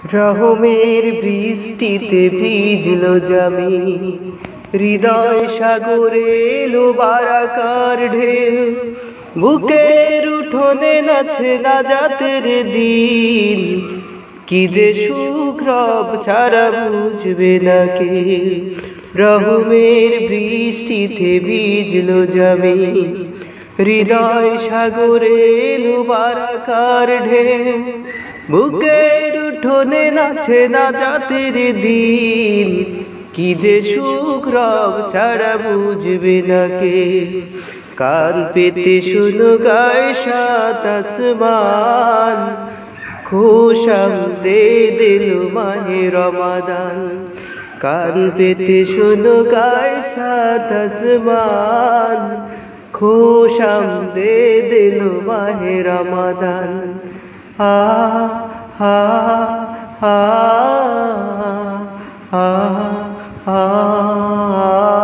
রহমের বৃষ্টিতে ভিজলো জমি, হৃদয় সাগরে এলো বারাকার ঢেউ। বুকের উঠোনে নাচে নাজাতের দিন, কি যে সুখ রব ছাড়া বুঝবে না কে। রহমের বৃষ্টিতে ভিজলো জমি, হৃদয় সাগরে এলো বারাকার ঢেউ। বুকের উঠোনে নাচে নাজাতের দিন, কি যে সুখ রব ছাড়া বুঝবে না কে। কান পেতে শুনো গায়ে সাত আসমান, খুশামদে দিল মাহে রমাদান। কান পেতে শুনো গায়ে সাত আসমান, খুশামদে দিল মাহে রমাদান। হা হা হা হা হা